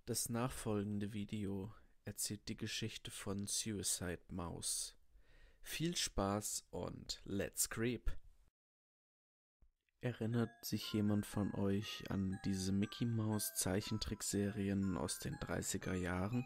Das nachfolgende Video erzählt die Geschichte von Suicide Mouse. Viel Spaß und let's creep! Erinnert sich jemand von euch an diese Mickey Mouse Zeichentrickserien aus den 30er Jahren?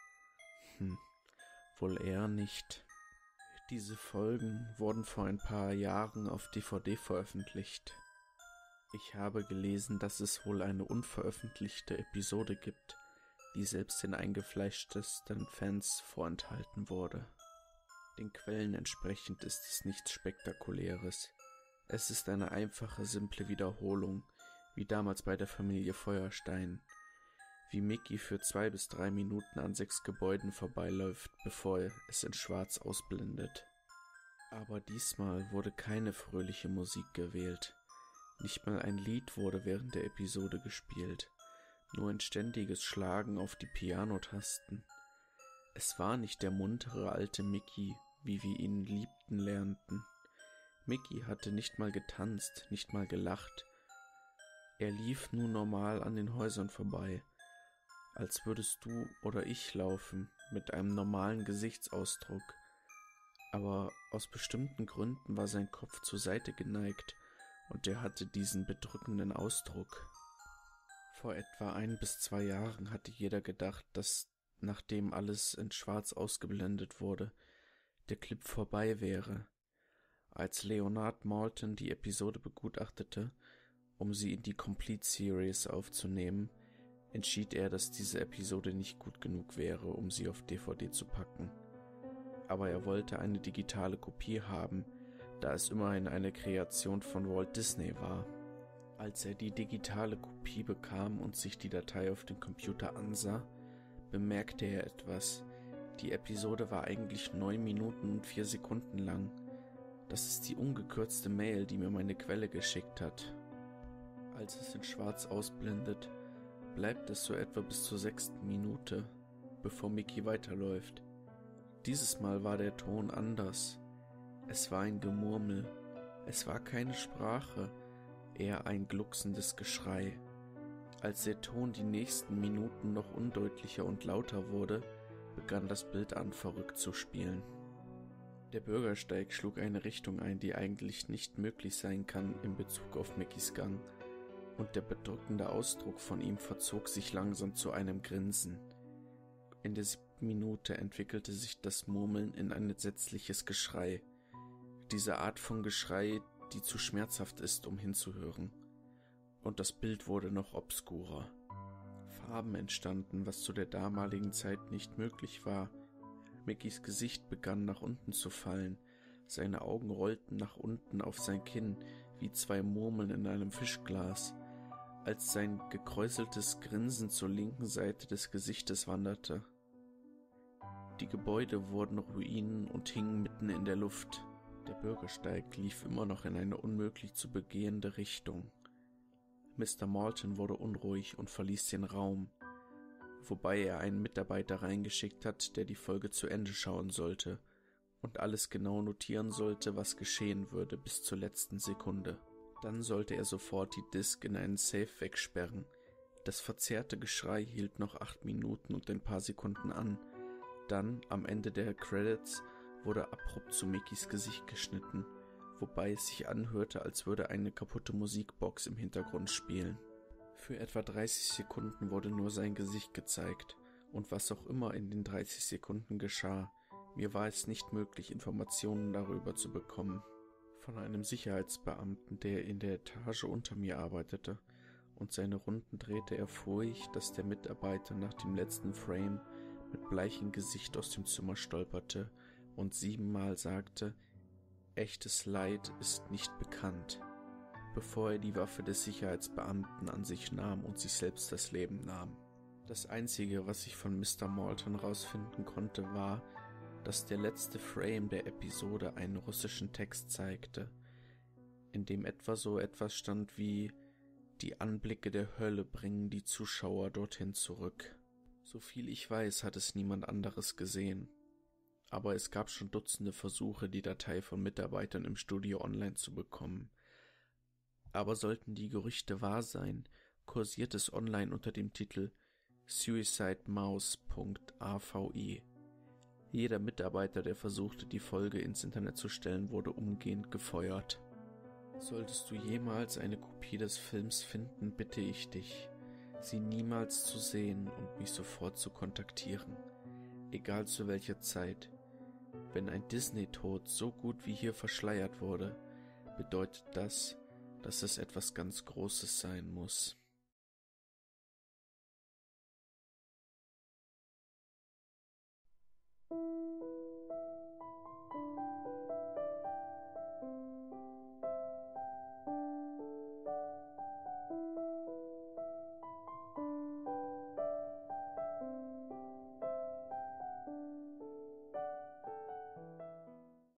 Wohl eher nicht. Diese Folgen wurden vor ein paar Jahren auf DVD veröffentlicht. Ich habe gelesen, dass es wohl eine unveröffentlichte Episode gibt, die selbst den eingefleischtesten Fans vorenthalten wurde. Den Quellen entsprechend ist es nichts Spektakuläres. Es ist eine einfache, simple Wiederholung, wie damals bei der Familie Feuerstein, wie Mickey für 2 bis 3 Minuten an 6 Gebäuden vorbeiläuft, bevor es in Schwarz ausblendet. Aber diesmal wurde keine fröhliche Musik gewählt. Nicht mal ein Lied wurde während der Episode gespielt, nur ein ständiges Schlagen auf die Pianotasten. Es war nicht der muntere alte Mickey, wie wir ihn liebten lernten. Mickey hatte nicht mal getanzt, nicht mal gelacht. Er lief nur normal an den Häusern vorbei, als würdest du oder ich laufen, mit einem normalen Gesichtsausdruck. Aber aus bestimmten Gründen war sein Kopf zur Seite geneigt, und er hatte diesen bedrückenden Ausdruck. Vor etwa 1 bis 2 Jahren hatte jeder gedacht, dass, nachdem alles in Schwarz ausgeblendet wurde, der Clip vorbei wäre. Als Leonard Maltin die Episode begutachtete, um sie in die Complete Series aufzunehmen, entschied er, dass diese Episode nicht gut genug wäre, um sie auf DVD zu packen. Aber er wollte eine digitale Kopie haben, da es immerhin eine Kreation von Walt Disney war. Als er die digitale Kopie bekam und sich die Datei auf dem Computer ansah, bemerkte er etwas. Die Episode war eigentlich 9 Minuten und 4 Sekunden lang. Das ist die ungekürzte Mail, die mir meine Quelle geschickt hat. Als es in Schwarz ausblendet, bleibt es so etwa bis zur 6. Minute, bevor Mickey weiterläuft. Dieses Mal war der Ton anders. Es war ein Gemurmel. Es war keine Sprache, eher ein glucksendes Geschrei. Als der Ton die nächsten Minuten noch undeutlicher und lauter wurde, begann das Bild an, verrückt zu spielen. Der Bürgersteig schlug eine Richtung ein, die eigentlich nicht möglich sein kann in Bezug auf Mickys Gang, und der bedrückende Ausdruck von ihm verzog sich langsam zu einem Grinsen. In der 7. Minute entwickelte sich das Murmeln in ein entsetzliches Geschrei. Diese Art von Geschrei, die zu schmerzhaft ist, um hinzuhören. Und das Bild wurde noch obskurer. Farben entstanden, was zu der damaligen Zeit nicht möglich war. Mickys Gesicht begann nach unten zu fallen. Seine Augen rollten nach unten auf sein Kinn, wie 2 Murmeln in einem Fischglas, als sein gekräuseltes Grinsen zur linken Seite des Gesichtes wanderte. Die Gebäude wurden Ruinen und hingen mitten in der Luft. Der Bürgersteig lief immer noch in eine unmöglich zu begehende Richtung. Mr. Maltin wurde unruhig und verließ den Raum, wobei er einen Mitarbeiter reingeschickt hat, der die Folge zu Ende schauen sollte und alles genau notieren sollte, was geschehen würde, bis zur letzten Sekunde. Dann sollte er sofort die Disk in einen Safe wegsperren. Das verzerrte Geschrei hielt noch 8 Minuten und ein paar Sekunden an. Dann, am Ende der Credits, wurde abrupt zu Mickys Gesicht geschnitten, wobei es sich anhörte, als würde eine kaputte Musikbox im Hintergrund spielen. Für etwa 30 Sekunden wurde nur sein Gesicht gezeigt, und was auch immer in den 30 Sekunden geschah, mir war es nicht möglich, Informationen darüber zu bekommen. Von einem Sicherheitsbeamten, der in der Etage unter mir arbeitete, und seine Runden drehte, erfuhr ich, dass der Mitarbeiter nach dem letzten Frame mit bleichem Gesicht aus dem Zimmer stolperte und 7-mal sagte, echtes Leid ist nicht bekannt, bevor er die Waffe des Sicherheitsbeamten an sich nahm und sich selbst das Leben nahm. Das Einzige, was ich von Mr. Maltin rausfinden konnte, war, dass der letzte Frame der Episode einen russischen Text zeigte, in dem etwa so etwas stand wie »Die Anblicke der Hölle bringen die Zuschauer dorthin zurück«. Soviel ich weiß, hat es niemand anderes gesehen. Aber es gab schon Dutzende Versuche, die Datei von Mitarbeitern im Studio online zu bekommen. Aber sollten die Gerüchte wahr sein, kursiert es online unter dem Titel suicidemouse.avi. Jeder Mitarbeiter, der versuchte, die Folge ins Internet zu stellen, wurde umgehend gefeuert. Solltest du jemals eine Kopie des Films finden, bitte ich dich, sie niemals zu sehen und mich sofort zu kontaktieren, egal zu welcher Zeit. Wenn ein Disney-Tod so gut wie hier verschleiert wurde, bedeutet das, dass es etwas ganz Großes sein muss.